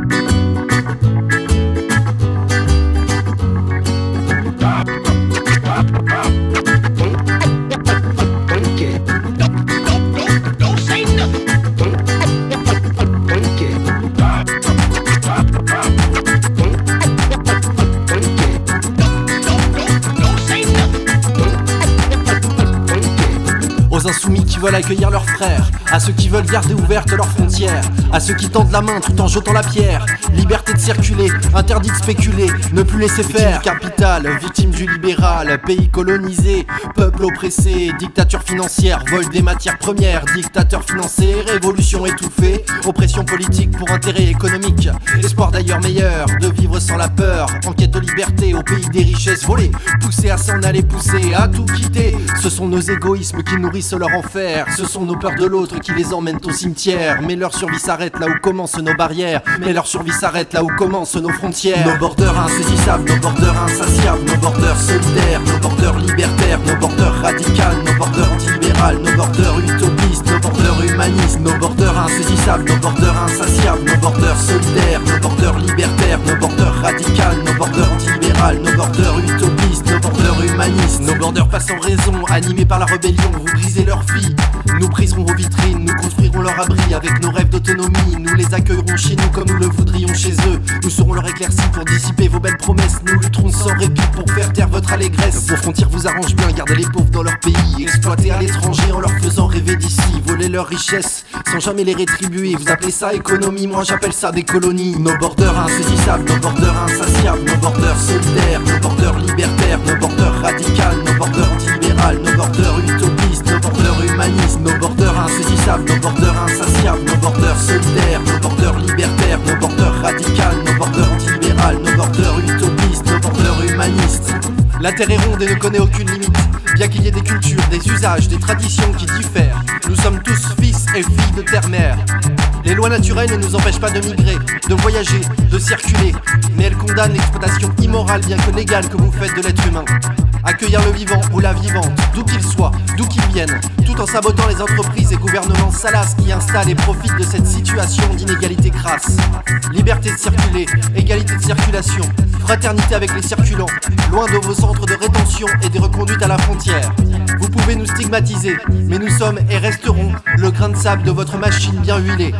Aux insoumis qui veulent accueillir leurs frères, à ceux qui veulent garder ouvertes leurs frontières, à ceux qui tendent la main tout en jetant la pierre. Liberté de circuler, interdit de spéculer, ne plus laisser faire. Capitale, victime du libéral, pays colonisé, peuple oppressé, dictature financière, vol des matières premières, dictateur financier, révolution étouffée, oppression politique pour intérêt économique, espoir d'ailleurs meilleur, de vivre sans la peur, en quête de liberté au pays des richesses volées, poussés à s'en aller, poussés à tout quitter. Ce sont nos égoïsmes qui nourrissent leur enfer, ce sont nos peurs de l'autre qui les emmènent au cimetière. Mais leur survie s'arrête là où commencent nos barrières, mais leur survie s'arrête là où commencent nos frontières. Nos bordeurs insaisissables, nos bordeurs insatiables, nos bordeurs solidaires, nos bordeurs libertaires, nos bordeurs radicales, nos bordeurs antilibérales, nos bordeurs utopistes, nos bordeurs humanistes, nos bordeurs insaisissables, nos bordeurs insatiables, nos bordeurs solidaires, nos bordeurs libertaires, nos bordeurs radicales, nos bordeurs antilibérales, nos bordeurs utopistes, nos bordeurs humanistes, nos bordeurs passant raison, animés par la rébellion, vous brisez leur vie. Nous briserons vos vitrines, nous construirons leur abri avec nos rêves d'autonomie. Nous les accueillerons chez nous comme nous le voudrions chez eux. Nous serons leur éclaircie pour dissiper vos belles promesses. Nous lutterons sans répit pour faire taire votre allégresse. Vos frontières vous arrangent bien, gardez les pauvres dans leur pays, exploiter à l'étranger en leur faisant rêver d'ici, voler leurs richesses sans jamais les rétribuer. Vous appelez ça économie, moi j'appelle ça des colonies. Nos bordeurs insaisissables, nos bordeurs insatiables, nos bordeurs solidaires, nos bordeurs libertaires, nos bordeurs radicales, nos bordeurs antilibérales, nos bordeurs utopistes, nos bordeurs humanistes, nos bordeurs insaisissables, nos bordeurs insatiables, nos bordeurs solidaires, nos bordeurs libertaires, nos bordeurs radicales, nos bordeurs antilibérales, nos bordeurs utopistes, nos bordeurs humanistes. La terre est ronde et ne connaît aucune limite, bien qu'il y ait des cultures, des usages, des traditions qui diffèrent. Nous sommes tous fils et filles de terre-mère. Les lois naturelles ne nous empêchent pas de migrer, de voyager, de circuler, mais elles condamnent l'exploitation immorale bien que légale que vous faites de l'être humain. Accueillir le vivant ou la vivante, d'où qu'il soit, d'où qu'il vienne, tout en sabotant les entreprises et gouvernements salaces qui installent et profitent de cette situation d'inégalité crasse. Liberté de circuler, égalité de circulation, fraternité avec les circulants, loin de vos centres de rétention et des reconduites à la frontière. Vous pouvez nous stigmatiser, mais nous sommes et resterons le grain de sable de votre machine bien huilée.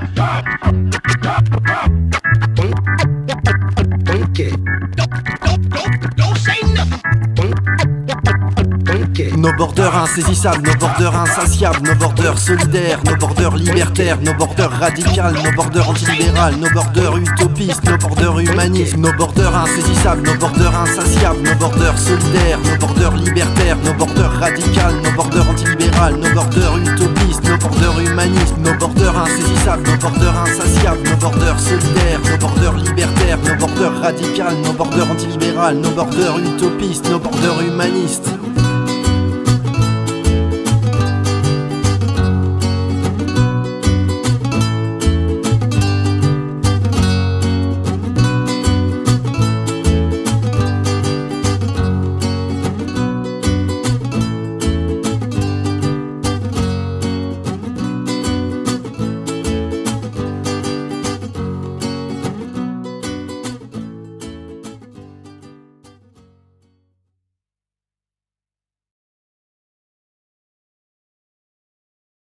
Nos bordeurs insaisissables, nos bordeurs insatiables, nos bordeurs solidaires, nos bordeurs libertaires, nos bordeurs radicales, nos bordeurs antilibérales, nos bordeurs utopistes, nos bordeurs humanistes, nos bordeurs insaisissables, nos bordeurs insatiables, nos bordeurs solidaires, nos bordeurs libertaires, nos bordeurs radicales, nos bordeurs antilibérales, nos bordeurs utopistes, nos bordeurs humanistes, nos bordeurs insaisissables, nos bordeurs insatiables, nos bordeurs solidaires, nos bordeurs libertaires, nos bordeurs radicales, nos bordeurs antilibérales, nos bordeurs utopistes, nos bordeurs humanistes.